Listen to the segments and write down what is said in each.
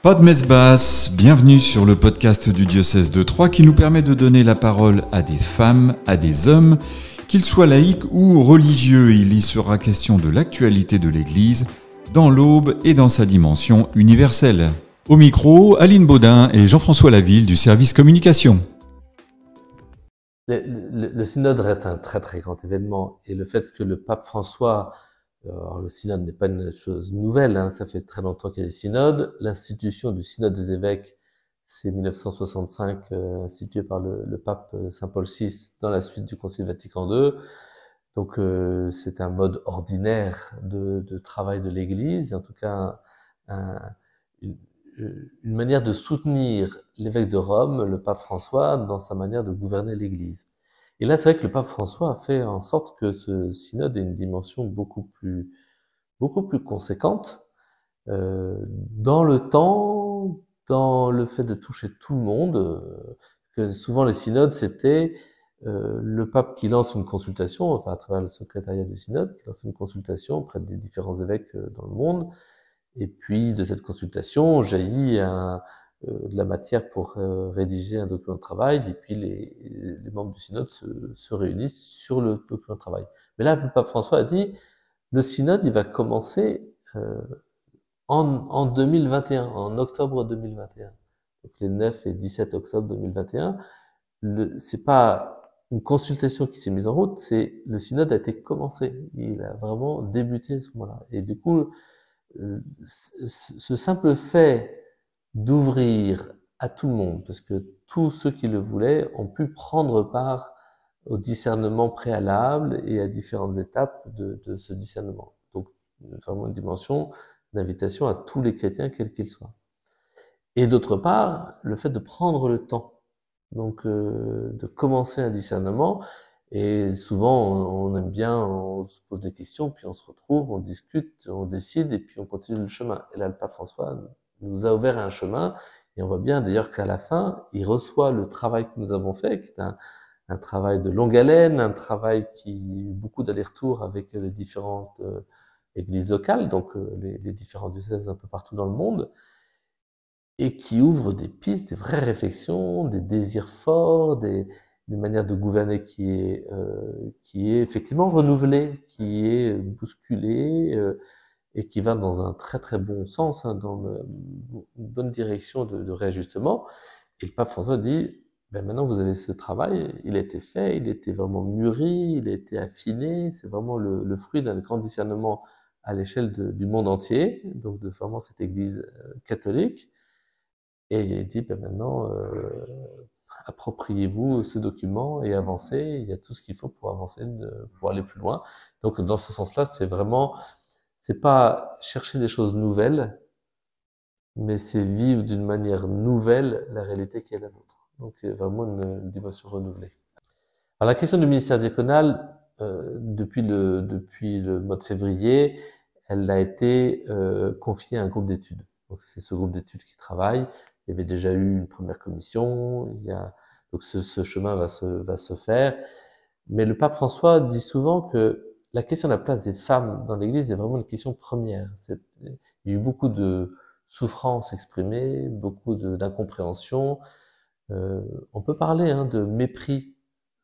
Pas de messe basse, bienvenue sur le podcast du diocèse de Troyes qui nous permet de donner la parole à des femmes, à des hommes, qu'ils soient laïcs ou religieux. Il y sera question de l'actualité de l'Église dans l'aube et dans sa dimension universelle. Au micro, Aline Baudin et Jean-François Laville du service communication. Le synode reste un très très grand événement et le fait que le pape François, alors le synode n'est pas une chose nouvelle, ça fait très longtemps qu'il y a des synodes. L'institution du synode des évêques, c'est 1965, institué par le pape Saint Paul VI dans la suite du Concile Vatican II. Donc c'est un mode ordinaire de travail de l'Église, en tout cas une manière de soutenir l'évêque de Rome, le pape François, dans sa manière de gouverner l'Église. Et là, c'est vrai que le pape François a fait en sorte que ce synode ait une dimension beaucoup plus conséquente dans le temps, dans le fait de toucher tout le monde. Que souvent les synodes, c'était le pape qui lance une consultation, enfin à travers le secrétariat du synode, qui lance une consultation auprès des différents évêques dans le monde. Et puis de cette consultation jaillit de la matière pour rédiger un document de travail, et puis les membres du synode se réunissent sur le document de travail. Mais là, le pape François a dit, le synode, il va commencer en 2021, en octobre 2021. Donc les 9 et 17 octobre 2021. C'est pas une consultation qui s'est mise en route, c'est le synode a été commencé. Il a vraiment débuté à ce moment-là. Et du coup, ce simple fait d'ouvrir à tout le monde, parce que tous ceux qui le voulaient ont pu prendre part au discernement préalable et à différentes étapes de ce discernement. Donc, vraiment une dimension d'invitation à tous les chrétiens, quels qu'ils soient. Et d'autre part, le fait de prendre le temps, donc de commencer un discernement. Et souvent, on aime bien, on se pose des questions, puis on se retrouve, on discute, on décide, et puis on continue le chemin. Et là, le pape François nous a ouvert un chemin, et on voit bien d'ailleurs qu'à la fin, il reçoit le travail que nous avons fait, qui est un travail de longue haleine, un travail qui a eu beaucoup d'allers-retours avec les différentes églises locales, donc les différents diocèses un peu partout dans le monde, et qui ouvre des pistes, des vraies réflexions, des désirs forts, des manières de gouverner qui est effectivement renouvelée, qui est bousculée, et qui va dans un très très bon sens, dans une bonne direction de réajustement. Et le pape François dit, maintenant vous avez ce travail, il a été fait, il a été vraiment mûri, il a été affiné, c'est vraiment le fruit d'un grand discernement à l'échelle du monde entier, donc de vraiment cette Église catholique. Et il dit, maintenant, appropriez-vous ce document et avancez. Il y a tout ce qu'il faut pour avancer, pour aller plus loin. Donc, dans ce sens-là, c'est pas chercher des choses nouvelles, mais c'est vivre d'une manière nouvelle la réalité qui est la nôtre. Donc, il y a vraiment une dimension renouvelée. Alors, la question du ministère diaconal, depuis le mois de février, elle a été confiée à un groupe d'études. Donc, c'est ce groupe d'études qui travaille. Il y avait déjà eu une première commission, donc ce chemin va se faire. Mais le pape François dit souvent que la question de la place des femmes dans l'Église est vraiment une question première. Il y a eu beaucoup de souffrances exprimées, beaucoup d'incompréhension. On peut parler de mépris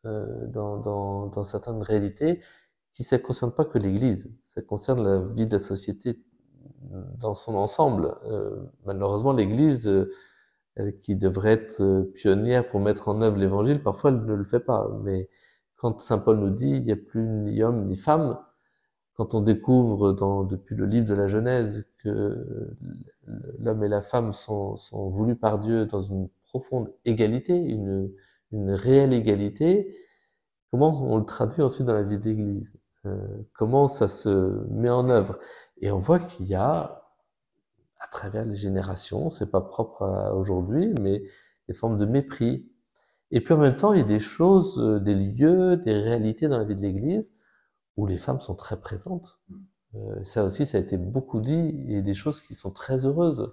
dans certaines réalités qui ne concernent pas que l'Église, ça concerne la vie de la société dans son ensemble. Malheureusement, l'Église qui devrait être pionnière pour mettre en œuvre l'Évangile, parfois elle ne le fait pas. Mais quand Saint Paul nous dit il n'y a plus ni homme ni femme, quand on découvre depuis le livre de la Genèse que l'homme et la femme sont voulus par Dieu dans une profonde égalité, une réelle égalité, comment on le traduit ensuite dans la vie d'Église, comment ça se met en œuvre. Et on voit qu'il y a, à travers les générations, c'est pas propre à aujourd'hui, mais des formes de mépris. Et puis en même temps, il y a des choses, des lieux, des réalités dans la vie de l'Église où les femmes sont très présentes. Ça aussi, ça a été beaucoup dit, il y a des choses qui sont très heureuses.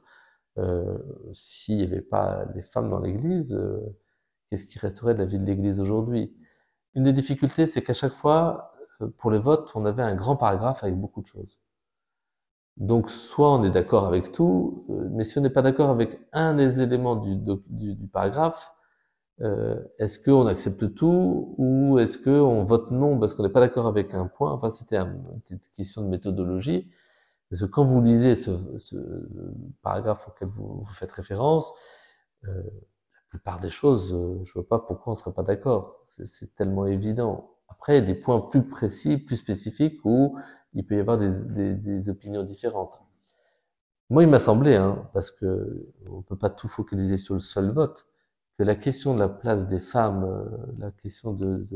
S'il n'y avait pas les femmes dans l'Église, qu'est-ce qui resterait de la vie de l'Église aujourd'hui? Une des difficultés, c'est qu'à chaque fois, pour les votes, on avait un grand paragraphe avec beaucoup de choses. Donc, soit on est d'accord avec tout, mais si on n'est pas d'accord avec un des éléments du paragraphe, est-ce qu'on accepte tout ou est-ce qu'on vote non parce qu'on n'est pas d'accord avec un point? Enfin, c'était une petite question de méthodologie. Parce que quand vous lisez ce paragraphe auquel vous faites référence, la plupart des choses, je vois pas pourquoi on serait pas d'accord. C'est tellement évident. Après, il y a des points plus précis, plus spécifiques où il peut y avoir des opinions différentes. Moi, il m'a semblé, hein, parce que on peut pas tout focaliser sur le seul vote, que la question de la place des femmes, la question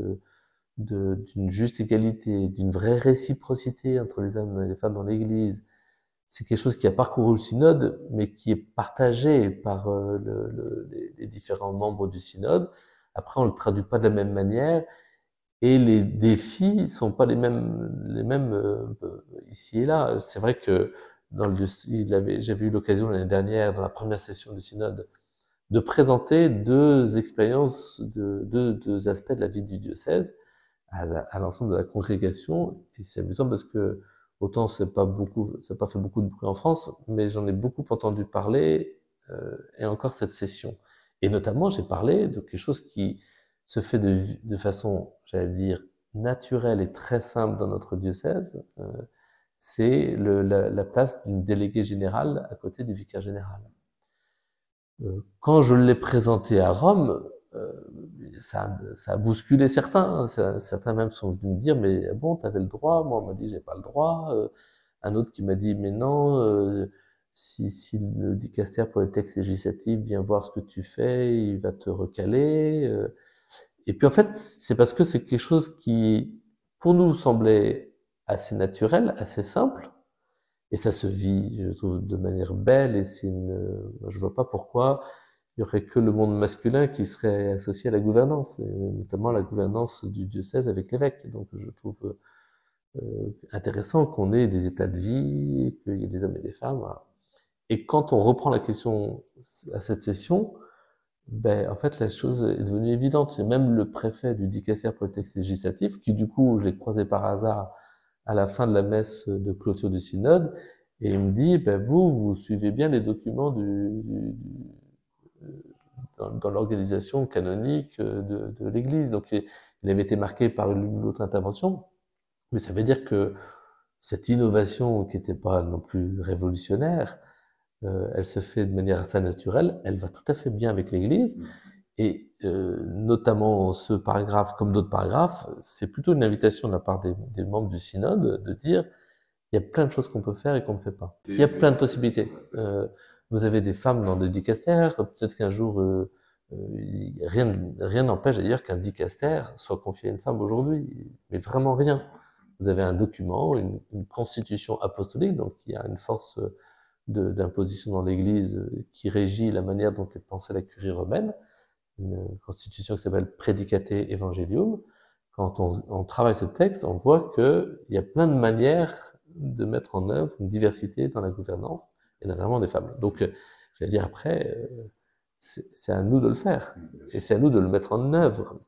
d'une juste égalité, d'une vraie réciprocité entre les hommes et les femmes dans l'Église, c'est quelque chose qui a parcouru le synode, mais qui est partagé par les différents membres du synode. Après, on le traduit pas de la même manière, et les défis sont pas les mêmes ici et là. C'est vrai que j'avais eu l'occasion l'année dernière, dans la première session du synode, de présenter deux expériences, deux aspects de la vie du diocèse à l'ensemble de la congrégation. Et c'est amusant parce que autant ça n'a pas fait beaucoup de bruit en France, mais j'en ai beaucoup entendu parler, et encore cette session. Et notamment, j'ai parlé de quelque chose qui se fait de façon, j'allais dire, naturelle et très simple dans notre diocèse. C'est la place d'une déléguée générale à côté du vicaire général. Quand je l'ai présenté à Rome, ça a bousculé certains. Certains même sont venus me dire, mais bon, t'avais le droit. Moi, on m'a dit, j'ai pas le droit. Un autre qui m'a dit, mais non, si le dicastère pour les textes législatifs vient voir ce que tu fais, il va te recaler. Et puis en fait, c'est parce que c'est quelque chose qui, pour nous, semblait assez naturel, assez simple. Et ça se vit, je trouve, de manière belle. Et je vois pas pourquoi il y aurait que le monde masculin qui serait associé à la gouvernance, et notamment la gouvernance du diocèse avec l'évêque. Donc je trouve intéressant qu'on ait des états de vie, qu'il y ait des hommes et des femmes. Voilà. Et quand on reprend la question à cette session, ben en fait la chose est devenue évidente. C'est même le préfet du dicastère pour le texte législatif, qui du coup je l'ai croisé par hasard à la fin de la messe de clôture du synode, et il me dit, ben vous suivez bien les documents dans l'organisation canonique de l'Église. Donc il avait été marqué par une autre intervention, mais ça veut dire que cette innovation qui n'était pas non plus révolutionnaire, elle se fait de manière assez naturelle, elle va tout à fait bien avec l'Église, et notamment ce paragraphe comme d'autres paragraphes, c'est plutôt une invitation de la part des membres du synode de dire il y a plein de choses qu'on peut faire et qu'on ne fait pas. Il y a plein de possibilités. Vous avez des femmes dans le dicastère, peut-être qu'un jour, rien n'empêche d'ailleurs qu'un dicastère soit confié à une femme aujourd'hui, mais vraiment rien. Vous avez un document, une constitution apostolique, donc il y a une force d'imposition dans l'Église qui régit la manière dont est pensée la curie romaine, une constitution qui s'appelle Predicate Evangelium. Quand on travaille ce texte, on voit qu'il y a plein de manières de mettre en œuvre une diversité dans la gouvernance, et notamment des femmes. Donc, j'allais dire après, c'est à nous de le faire, et c'est à nous de le mettre en œuvre.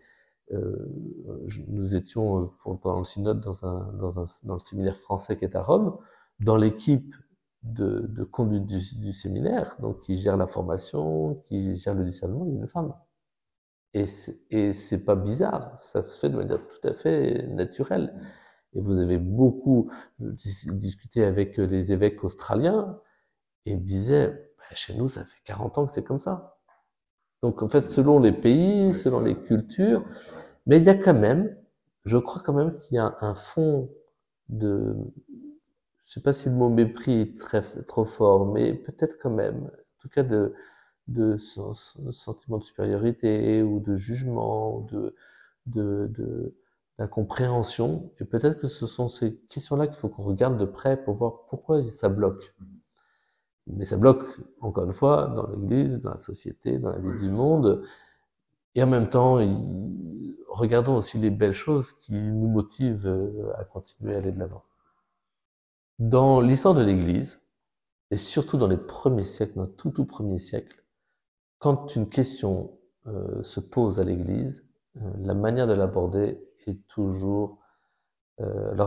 Nous étions pendant le synode dans le séminaire français qui est à Rome, dans l'équipe de conduite du séminaire, donc qui gère la formation, qui gère le discernement, il y a une femme. Et c'est pas bizarre, ça se fait de manière tout à fait naturelle. Et vous avez beaucoup discuté avec les évêques australiens, et ils me disaient, bah, chez nous, ça fait 40 ans que c'est comme ça. Donc en fait, selon les pays, selon les cultures, mais il y a quand même, je crois quand même qu'il y a un fond de, je sais pas si le mot mépris est trop fort, mais peut-être quand même, en tout cas de sentiment de supériorité ou de jugement, de d'incompréhension. Et peut-être que ce sont ces questions-là qu'il faut qu'on regarde de près pour voir pourquoi ça bloque. Mais ça bloque, encore une fois, dans l'Église, dans la société, dans la vie du monde. Et en même temps, regardons aussi les belles choses qui nous motivent à continuer à aller de l'avant. Dans l'histoire de l'Église, et surtout dans les premiers siècles, dans tout premier siècle, quand une question se pose à l'Église, la manière de l'aborder est toujours... alors,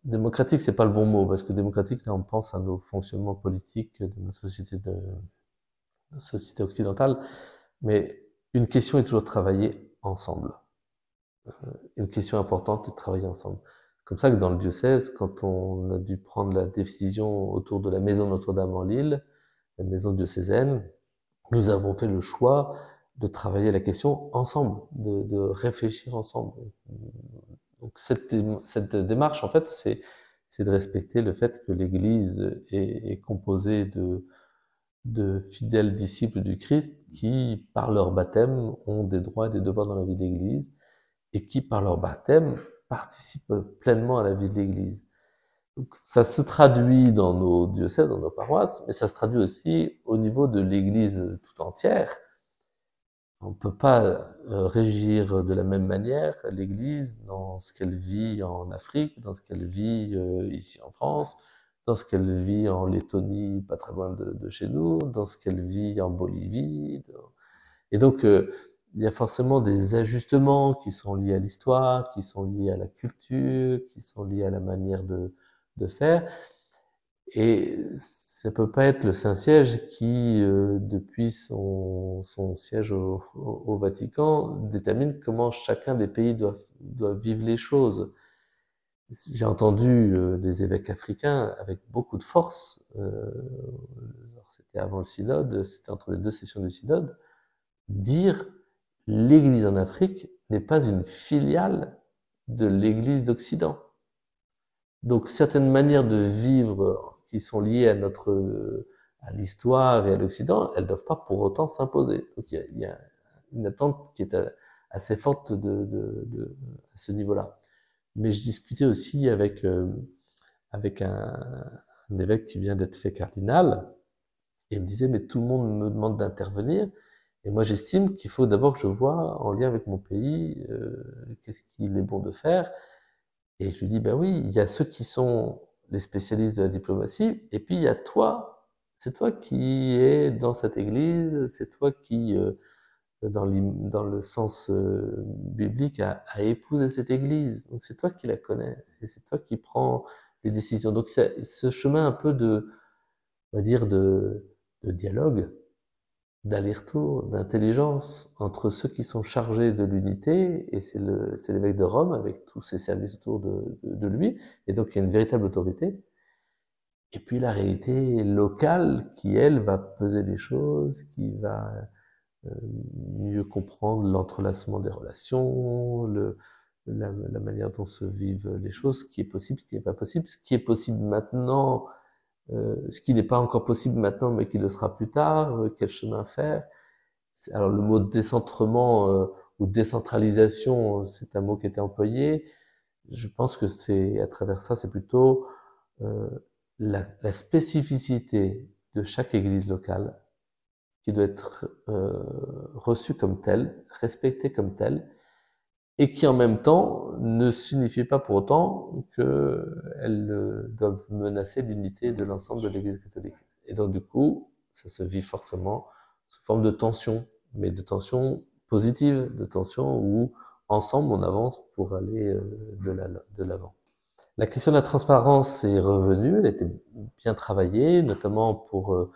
Démocratique, c'est pas le bon mot, parce que démocratique, là, on pense à nos fonctionnements politiques de notre société occidentale, mais une question est toujours de travailler ensemble. Une question importante est de travailler ensemble. Comme ça que dans le diocèse, quand on a dû prendre la décision autour de la maison Notre-Dame en Lille, la maison diocésaine, nous avons fait le choix de travailler la question ensemble, de réfléchir ensemble. Donc cette démarche, en fait, c'est de respecter le fait que l'Église est composée de fidèles disciples du Christ qui, par leur baptême, ont des droits et des devoirs dans la vie d'Église et qui, par leur baptême, participent pleinement à la vie de l'Église. Donc, ça se traduit dans nos diocèses, dans nos paroisses, mais ça se traduit aussi au niveau de l'Église tout entière. On ne peut pas régir de la même manière l'Église dans ce qu'elle vit en Afrique, dans ce qu'elle vit ici en France, dans ce qu'elle vit en Lettonie, pas très loin de chez nous, dans ce qu'elle vit en Bolivie. Et donc, il y a forcément des ajustements qui sont liés à l'histoire, qui sont liés à la culture, qui sont liés à la manière de faire. Et ça peut pas être le Saint-Siège qui, depuis son siège au Vatican, détermine comment chacun des pays doit vivre les choses. J'ai entendu des évêques africains avec beaucoup de force, c'était avant le synode, c'était entre les deux sessions du synode, dire l'Église en Afrique n'est pas une filiale de l'Église d'Occident. Donc certaines manières de vivre qui sont liées à l'histoire et à l'Occident, elles ne doivent pas pour autant s'imposer. Donc il y a une attente qui est assez forte à ce niveau-là. Mais je discutais aussi avec un évêque qui vient d'être fait cardinal, et il me disait, mais tout le monde me demande d'intervenir, et moi j'estime qu'il faut d'abord que je vois, en lien avec mon pays, qu'est-ce qu'il est bon de faire. Et je lui dis, ben oui, il y a ceux qui sont les spécialistes de la diplomatie, et puis il y a toi, c'est toi qui es dans cette église, c'est toi qui, dans le sens biblique, a épousé cette église. Donc c'est toi qui la connais, et c'est toi qui prends les décisions. Donc c'est ce chemin un peu on va dire, de dialogue, d'aller-retour, d'intelligence entre ceux qui sont chargés de l'unité, et c'est l'évêque de Rome avec tous ses services autour de lui, et donc il y a une véritable autorité, et puis la réalité locale qui, elle, va peser les choses, qui va mieux comprendre l'entrelacement des relations, la manière dont se vivent les choses, ce qui est possible, ce qui n'est pas possible, ce qui est possible maintenant, ce qui n'est pas encore possible maintenant, mais qui le sera plus tard, quel chemin faire. Alors le mot décentrement ou décentralisation, c'est un mot qui était employé. Je pense que c'est à travers ça, c'est plutôt la spécificité de chaque église locale qui doit être reçue comme telle, respectée comme telle, et qui en même temps ne signifie pas pour autant qu'elles doivent menacer l'unité de l'ensemble de l'Église catholique. Et donc du coup, ça se vit forcément sous forme de tension, mais de tension positive, de tension où ensemble on avance pour aller de l'avant. La question de la transparence est revenue, elle était bien travaillée, notamment pour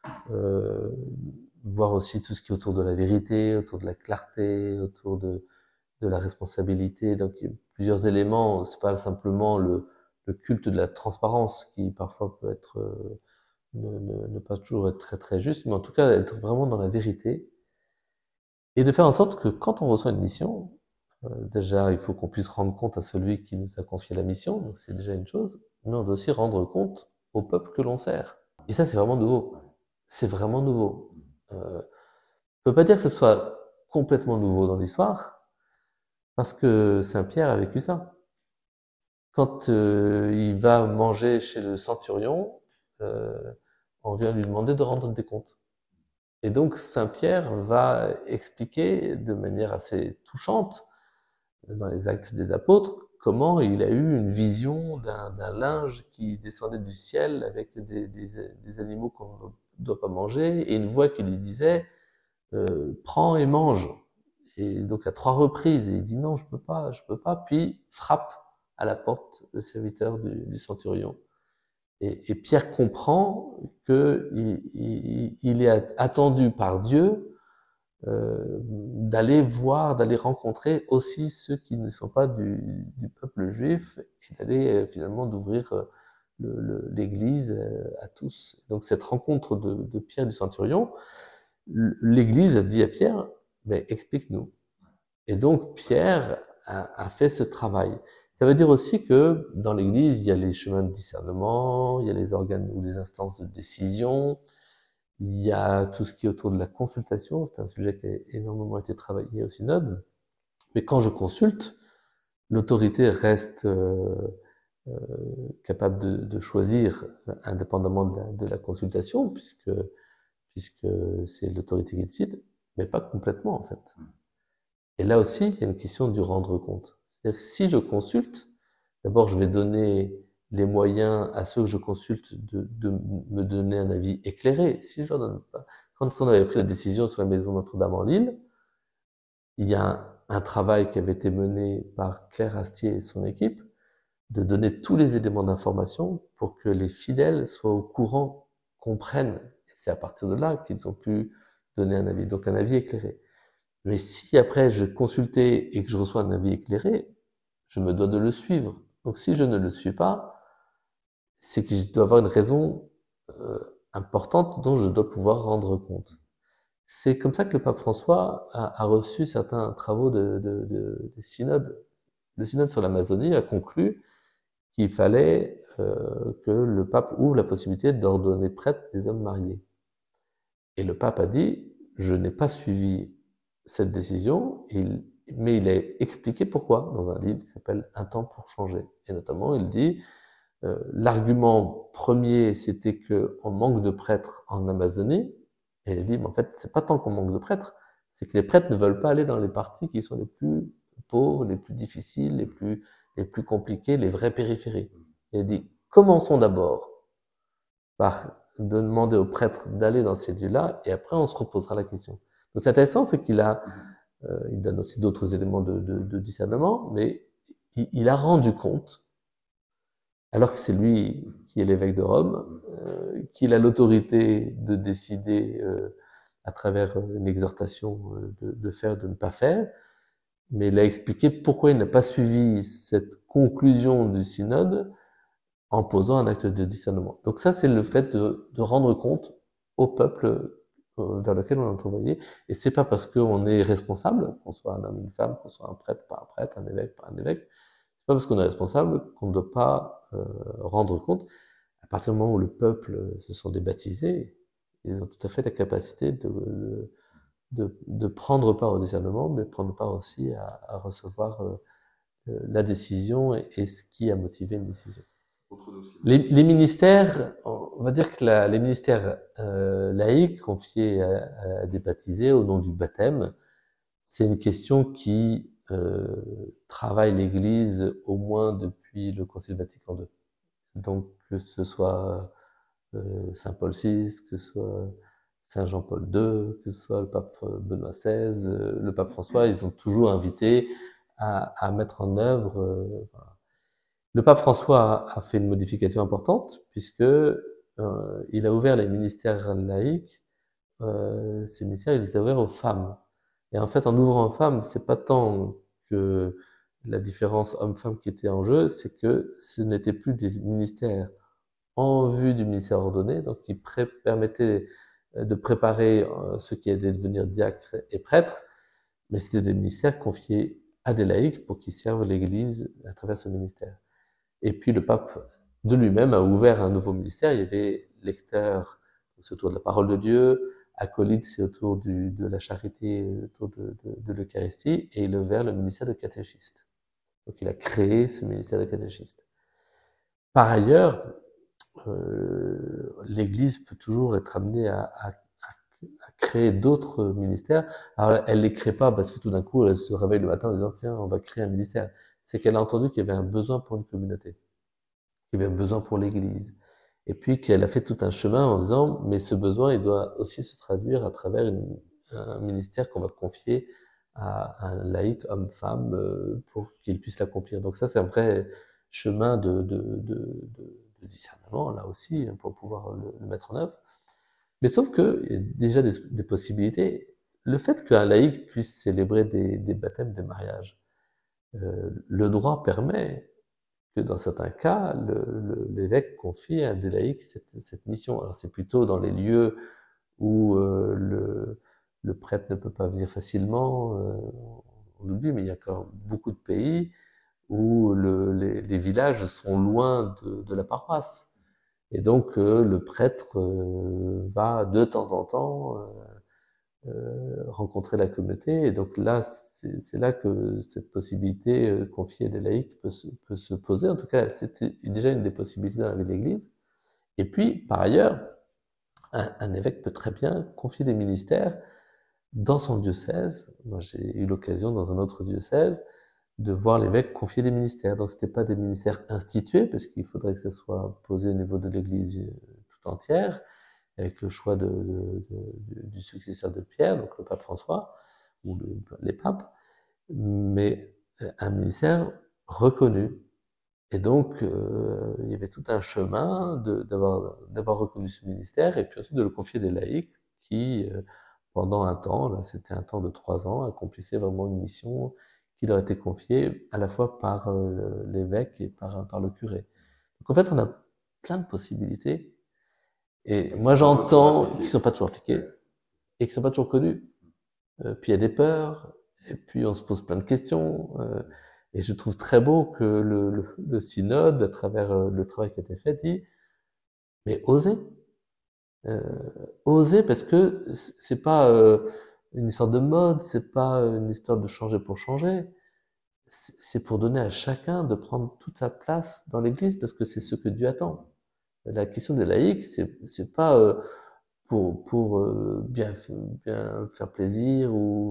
voir aussi tout ce qui est autour de la vérité, autour de la clarté, autour de la responsabilité. Donc il y a plusieurs éléments, c'est pas simplement le culte de la transparence qui parfois peut être ne pas toujours être très très juste, mais en tout cas être vraiment dans la vérité et de faire en sorte que quand on reçoit une mission, déjà il faut qu'on puisse rendre compte à celui qui nous a confié la mission, donc c'est déjà une chose, mais on doit aussi rendre compte au peuple que l'on sert. Et ça c'est vraiment nouveau. C'est vraiment nouveau. On peut pas dire que ce soit complètement nouveau dans l'histoire, parce que Saint-Pierre a vécu ça. Quand il va manger chez le centurion, on vient lui demander de rendre des comptes. Et donc Saint-Pierre va expliquer de manière assez touchante, dans les Actes des Apôtres, comment il a eu une vision d'un linge qui descendait du ciel avec des animaux qu'on ne doit pas manger, et une voix qui lui disait « Prends et mange ». Et donc à 3 reprises, et il dit « Non, je peux pas », puis frappe à la porte le serviteur du centurion. Et Pierre comprend qu'il est attendu par Dieu d'aller voir, d'aller rencontrer aussi ceux qui ne sont pas du peuple juif et d'aller finalement d'ouvrir l'Église à tous. Donc cette rencontre de Pierre du centurion, l'Église a dit à Pierre, mais explique-nous. Et donc Pierre a fait ce travail. Ça veut dire aussi que dans l'Église, il y a les chemins de discernement, il y a les organes ou les instances de décision, il y a tout ce qui est autour de la consultation, c'est un sujet qui a énormément été travaillé au synode. Mais quand je consulte, l'autorité reste capable de choisir indépendamment de la consultation, puisque c'est l'autorité qui décide, mais pas complètement en fait. Et là aussi, il y a une question du rendre compte. C'est-à-dire que si je consulte, d'abord je vais donner les moyens à ceux que je consulte de me donner un avis éclairé. Si je leur donne pas, quand on avait pris la décision sur la maison Notre-Dame en Lille, il y a un travail qui avait été mené par Claire Astier et son équipe de donner tous les éléments d'information pour que les fidèles soient au courant, comprennent. Et c'est à partir de là qu'ils ont pu donner un avis, donc un avis éclairé. Mais si après je consultais et que je reçois un avis éclairé, je me dois de le suivre. Donc si je ne le suis pas, c'est que je dois avoir une raison importante dont je dois pouvoir rendre compte. C'est comme ça que le pape François a reçu certains travaux de synode. Le synode sur l'Amazonie a conclu qu'il fallait que le pape ouvre la possibilité d'ordonner prêtre des hommes mariés. Et le pape a dit, je n'ai pas suivi cette décision, mais il a expliqué pourquoi dans un livre qui s'appelle Un temps pour changer. Et notamment, il dit, l'argument premier, c'était qu'on manque de prêtres en Amazonie. Et il dit, mais en fait, c'est pas tant qu'on manque de prêtres, c'est que les prêtres ne veulent pas aller dans les parties qui sont les plus pauvres, les plus difficiles, les plus compliquées, les vraies périphéries. Et il dit, commençons d'abord par demander aux prêtres d'aller dans ces lieux-là, et après on se reposera la question. Donc c'est intéressant, c'est qu'il il donne aussi d'autres éléments de discernement, mais il a rendu compte, alors que c'est lui qui est l'évêque de Rome, qu'il a l'autorité de décider à travers une exhortation de faire, de ne pas faire, mais il a expliqué pourquoi il n'a pas suivi cette conclusion du synode en posant un acte de discernement. Donc ça, c'est le fait de rendre compte au peuple vers lequel on est envoyé. Et c'est pas parce qu'on est responsable, qu'on soit un homme, une femme, qu'on soit un prêtre, pas un prêtre, un évêque, pas un évêque, c'est pas parce qu'on est responsable qu'on ne doit pas rendre compte. À partir du moment où le peuple se sont débaptisés, ils ont tout à fait la capacité de prendre part au discernement, mais de prendre part aussi à recevoir la décision et ce qui a motivé une décision. Les ministères, on va dire que les ministères laïcs confiés à des baptisés au nom du baptême, c'est une question qui travaille l'Église au moins depuis le Concile Vatican II. Donc que ce soit Saint Paul VI, que ce soit Saint Jean-Paul II, que ce soit le pape Benoît XVI, le pape François, ils ont toujours invité à mettre en œuvre. Le pape François a fait une modification importante puisque il a ouvert les ministères laïcs. Ces ministères, il les a ouverts aux femmes. Et en fait, en ouvrant aux femmes, c'est pas tant que la différence homme-femme qui était en jeu, c'est que ce n'était plus des ministères en vue du ministère ordonné, donc qui permettaient de préparer ceux qui allaient devenir diacres et prêtres, mais c'était des ministères confiés à des laïcs pour qu'ils servent l'Église à travers ce ministère. Et puis le pape de lui-même a ouvert un nouveau ministère. Il y avait lecteurs, c'est autour de la parole de Dieu, acolytes, c'est autour de la charité, autour de l'Eucharistie, et il a ouvert le ministère de catéchiste. Donc il a créé ce ministère de catéchiste. Par ailleurs, l'Église peut toujours être amenée à créer d'autres ministères. Alors elle les crée pas parce que tout d'un coup elle se réveille le matin en disant tiens on va créer un ministère. C'est qu'elle a entendu qu'il y avait un besoin pour une communauté, qu'il y avait un besoin pour l'Église, et puis qu'elle a fait tout un chemin en disant mais ce besoin il doit aussi se traduire à travers un ministère qu'on va confier à un laïc homme-femme pour qu'il puisse l'accomplir. Donc ça, c'est un vrai chemin de discernement, là aussi, pour pouvoir le mettre en œuvre. Mais sauf que, il y a déjà des possibilités. Le fait qu'un laïc puisse célébrer des baptêmes, des mariages, le droit permet que dans certains cas, l'évêque confie à des laïcs cette mission. Alors c'est plutôt dans les lieux où le prêtre ne peut pas venir facilement, on oublie, mais il y a encore beaucoup de pays où les villages sont loin de la paroisse. Et donc le prêtre va de temps en temps rencontrer la communauté. Et donc là, c'est là que cette possibilité confiée à des laïcs peut se poser. En tout cas, c'était déjà une des possibilités dans la vie de l'Église. Et puis, par ailleurs, un évêque peut très bien confier des ministères dans son diocèse. Moi, j'ai eu l'occasion dans un autre diocèse de voir l'évêque confier des ministères. Donc, c'était pas des ministères institués, parce qu'il faudrait que ça soit posé au niveau de l'Église tout entière, avec le choix du successeur de Pierre, donc le pape François, ou les papes, mais un ministère reconnu. Et donc, il y avait tout un chemin d'avoir reconnu ce ministère, et puis ensuite de le confier à des laïcs qui, pendant un temps, là c'était un temps de 3 ans, accomplissaient vraiment une mission qui leur était confiée à la fois par l'évêque et par le curé. Donc en fait, on a plein de possibilités, et moi j'entends qu'ils ne sont pas toujours appliqués, et qu'ils ne sont pas toujours connus. Puis il y a des peurs, et puis on se pose plein de questions. Et je trouve très beau que le synode, à travers le travail qui a été fait, dit mais osez, euh, osez, parce que c'est pas une histoire de mode, c'est pas une histoire de changer pour changer. C'est pour donner à chacun de prendre toute sa place dans l'Église, parce que c'est ce que Dieu attend. La question des laïcs, c'est pas pour bien faire plaisir ou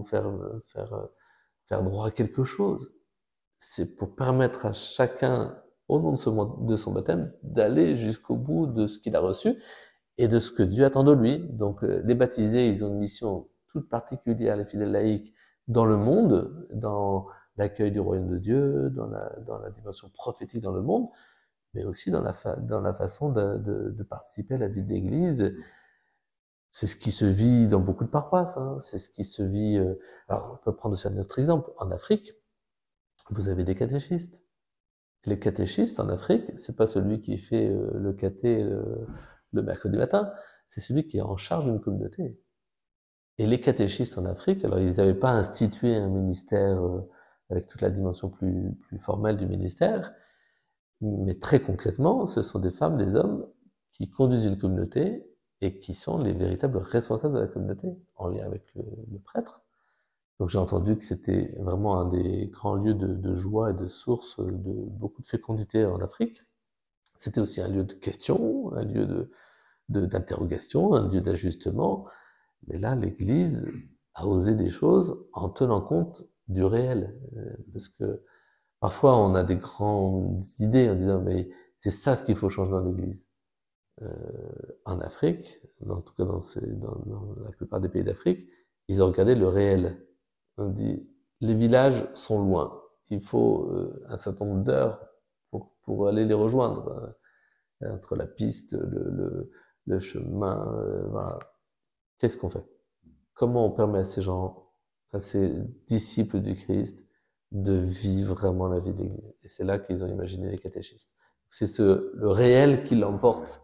faire droit à quelque chose. C'est pour permettre à chacun, au nom de son baptême, d'aller jusqu'au bout de ce qu'il a reçu et de ce que Dieu attend de lui. Donc les baptisés, ils ont une mission toute particulière, les fidèles laïcs, dans le monde, dans l'accueil du royaume de Dieu, dans la dimension prophétique dans le monde, mais aussi dans la façon de participer à la vie de l'Église. C'est ce qui se vit dans beaucoup de paroisses, hein. C'est ce qui se vit... alors, on peut prendre aussi un autre exemple. En Afrique, vous avez des catéchistes. Les catéchistes en Afrique, c'est pas celui qui fait le caté le mercredi matin, c'est celui qui est en charge d'une communauté. Et les catéchistes en Afrique, alors ils n'avaient pas institué un ministère avec toute la dimension plus formelle du ministère, mais très concrètement, ce sont des femmes, des hommes qui conduisent une communauté et qui sont les véritables responsables de la communauté, en lien avec le prêtre. Donc j'ai entendu que c'était vraiment un des grands lieux de joie et de source de beaucoup de fécondité en Afrique. C'était aussi un lieu de questions, un lieu d'interrogation, un lieu d'ajustement. Mais là, l'Église a osé des choses en tenant compte du réel. Parce que parfois, on a des grandes idées en disant, mais c'est ça ce qu'il faut changer dans l'Église. En Afrique, en tout cas dans la plupart des pays d'Afrique, ils ont regardé le réel. On dit, les villages sont loin. Il faut un certain nombre d'heures pour aller les rejoindre. Entre la piste, le chemin, voilà. Qu'est-ce qu'on fait? Comment on permet à ces gens, à ces disciples du Christ, de vivre vraiment la vie de l'Église? Et c'est là qu'ils ont imaginé les catéchistes. C'est le réel qui l'emporte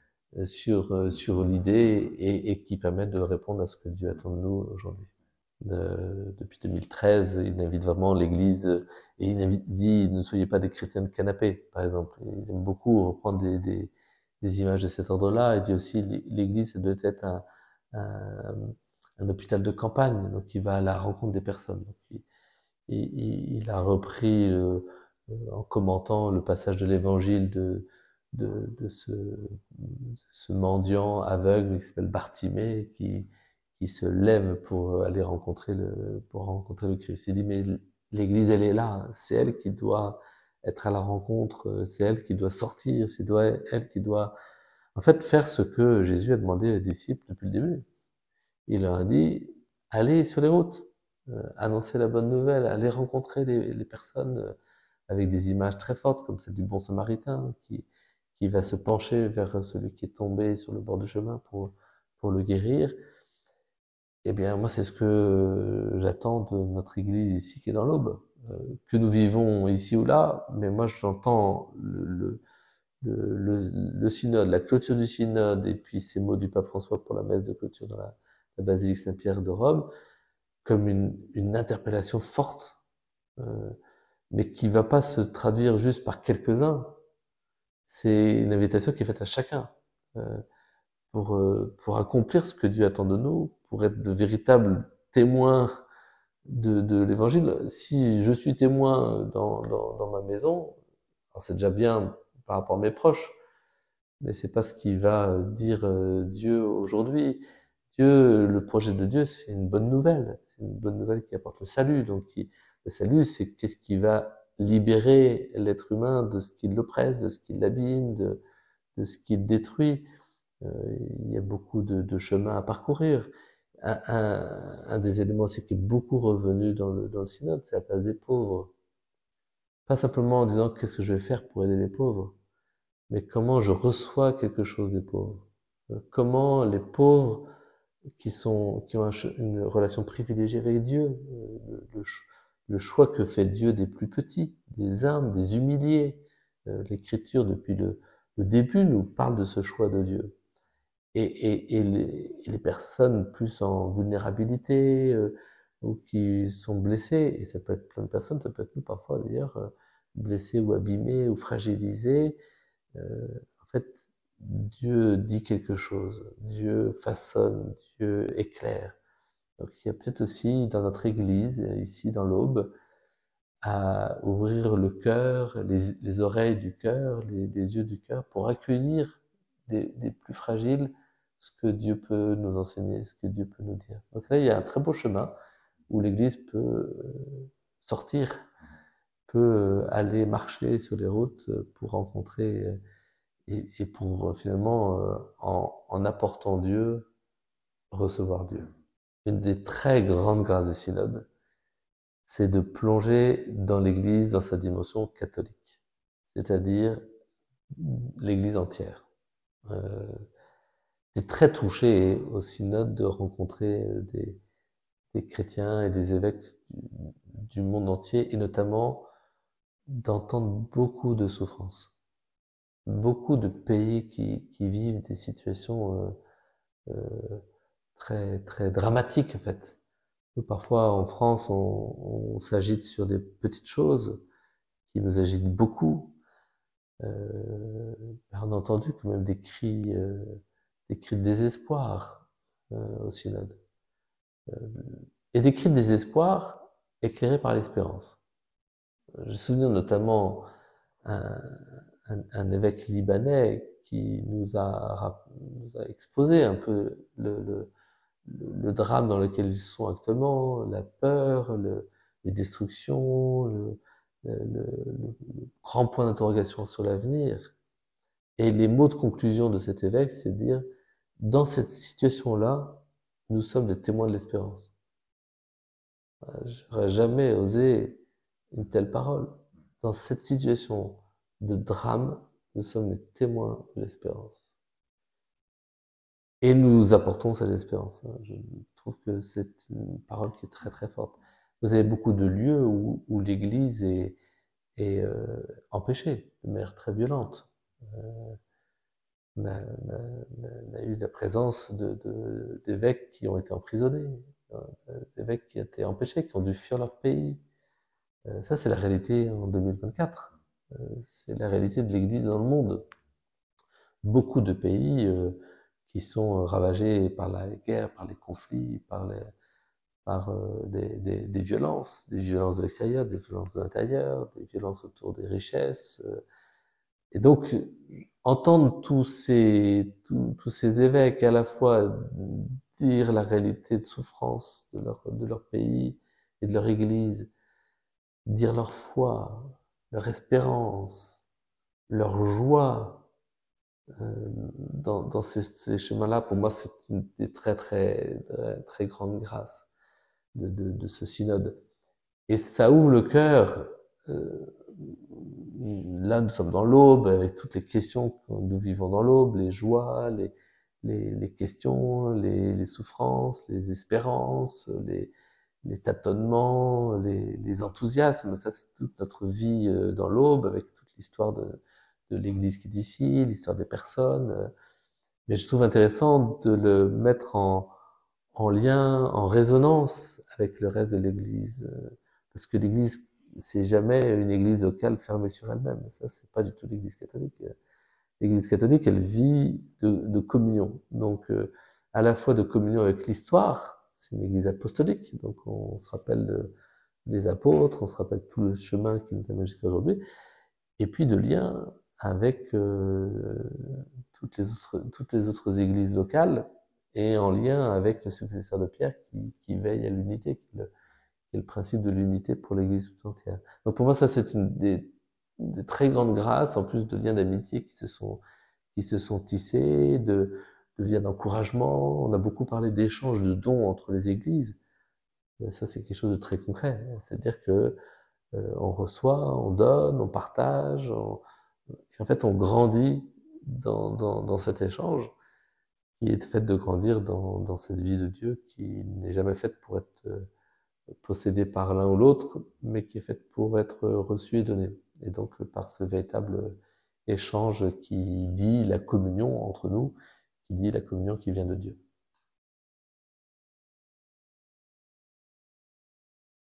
sur l'idée et qui permet de répondre à ce que Dieu attend de nous aujourd'hui. Depuis 2013, il invite vraiment l'Église et il dit ne soyez pas des chrétiens de canapé, par exemple. Il aime beaucoup reprendre des images de cet ordre-là. Il dit aussi l'Église ça doit être un hôpital de campagne, donc il va à la rencontre des personnes. Donc, il a repris en commentant le passage de l'Évangile de ce mendiant aveugle qui s'appelle Bartimée qui se lève pour aller rencontrer le Christ. Il dit mais l'Église elle est là, c'est elle qui doit être à la rencontre, c'est elle qui doit sortir, c'est elle qui doit en fait faire ce que Jésus a demandé aux disciples depuis le début. Il leur a dit allez sur les routes, annoncer la bonne nouvelle, aller rencontrer les personnes avec des images très fortes, comme celle du bon samaritain, qui va se pencher vers celui qui est tombé sur le bord du chemin pour le guérir. Eh bien, moi, c'est ce que j'attends de notre Église ici, qui est dans l'Aube. Que nous vivons ici ou là, mais moi, j'entends le synode, la clôture du synode, et puis ces mots du pape François pour la messe de clôture dans la basilique Saint-Pierre de Rome, comme une interpellation forte, mais qui va pas se traduire juste par quelques-uns. C'est une invitation qui est faite à chacun euh, pour accomplir ce que Dieu attend de nous, pour être de véritables témoins de l'Évangile. Si je suis témoin dans ma maison, c'est déjà bien par rapport à mes proches, mais c'est pas ce qui va dire Dieu aujourd'hui. Dieu, le projet de Dieu, c'est une bonne nouvelle. C'est une bonne nouvelle qui apporte le salut. Donc, le salut, c'est qu'est-ce qui va libérer l'être humain de ce qui l'oppresse, de ce qui l'abîme, de ce qui le détruit. Il y a beaucoup de chemins à parcourir. Un des éléments aussi qui est beaucoup revenu dans le synode, c'est la place des pauvres. Pas simplement en disant qu'est-ce que je vais faire pour aider les pauvres, mais comment je reçois quelque chose des pauvres. Comment les pauvres qui ont une relation privilégiée avec Dieu, le choix que fait Dieu des plus petits, des humbles, des humiliés. L'Écriture, depuis le début, nous parle de ce choix de Dieu. Et les personnes plus en vulnérabilité ou qui sont blessées, et ça peut être plein de personnes, ça peut être nous parfois d'ailleurs, blessés ou abîmés ou fragilisés, en fait, Dieu dit quelque chose, Dieu façonne, Dieu éclaire. Donc il y a peut-être aussi dans notre Église, ici dans l'Aube, à ouvrir le cœur, les oreilles du cœur, les yeux du cœur, pour accueillir des plus fragiles ce que Dieu peut nous enseigner, ce que Dieu peut nous dire. Donc là, il y a un très beau chemin où l'Église peut sortir, peut aller marcher sur les routes pour rencontrer et pour finalement, en apportant Dieu, recevoir Dieu. Une des très grandes grâces du synode, c'est de plonger dans l'Église dans sa dimension catholique, c'est-à-dire l'Église entière. J'ai très touché au synode de rencontrer des chrétiens et des évêques du monde entier, et notamment d'entendre beaucoup de souffrances. Beaucoup de pays qui vivent des situations très, très dramatiques, en fait. Parfois, en France, on s'agite sur des petites choses qui nous agitent beaucoup. On a entendu quand même des cris de désespoir au synode. Et des cris de désespoir éclairés par l'espérance. Je me souviens notamment un évêque libanais qui nous a exposé un peu le drame dans lequel ils sont actuellement, la peur, les destructions, le grand point d'interrogation sur l'avenir. Et les mots de conclusion de cet évêque, c'est de dire, dans cette situation-là, nous sommes des témoins de l'espérance. J'aurais jamais osé une telle parole. Dans cette situation de drame, nous sommes des témoins de l'espérance. Et nous apportons cette espérance. Je trouve que c'est une parole qui est très très forte. Vous avez beaucoup de lieux où l'Église est empêchée de manière très violente. On a eu la présence d'évêques qui ont été emprisonnés, d'évêques qui ont été empêchés, qui ont dû fuir leur pays. Ça, c'est la réalité en 2024. C'est la réalité de l'Église dans le monde. Beaucoup de pays qui sont ravagés par la guerre, par les conflits, par des violences de l'extérieur, des violences de l'intérieur, des violences autour des richesses. Et donc, entendre tous ces évêques à la fois dire la réalité de souffrance de leur pays et de leur Église, dire leur foi, leur espérance, leur joie dans ces chemins-là, pour moi, c'est une des très, très, très, très grandes grâces. de ce synode. Et ça ouvre le cœur. Là, nous sommes dans l'aube, avec toutes les questions que nous vivons dans l'aube, les joies, les questions, les souffrances, les espérances, les tâtonnements, les enthousiasmes. Ça, c'est toute notre vie dans l'aube, avec toute l'histoire de l'Église qui est ici, l'histoire des personnes. Mais je trouve intéressant de le mettre en lien, en résonance avec le reste de l'Église. Parce que l'Église, c'est jamais une Église locale fermée sur elle-même. Ça, c'est pas du tout l'Église catholique. L'Église catholique, elle vit de communion. Donc, à la fois de communion avec l'histoire, c'est une Église apostolique. Donc, on se rappelle des apôtres, on se rappelle tout le chemin qui nous amène jusqu'à aujourd'hui. Et puis de lien avec toutes les autres églises locales et en lien avec le successeur de Pierre qui veille à l'unité, qui est le principe de l'unité pour l'Église tout entière. Donc pour moi, ça c'est une des très grandes grâces, en plus de liens d'amitié qui se sont tissés, de liens d'encouragement. On a beaucoup parlé d'échanges de dons entre les églises. Ça c'est quelque chose de très concret. C'est-à-dire que on reçoit, on donne, on partage, et en fait on grandit dans cet échange qui est fait de grandir dans cette vie de Dieu qui n'est jamais faite pour être possédée par l'un ou l'autre, mais qui est faite pour être reçue et donnée. Et donc par ce véritable échange qui dit la communion entre nous, qui dit la communion qui vient de Dieu.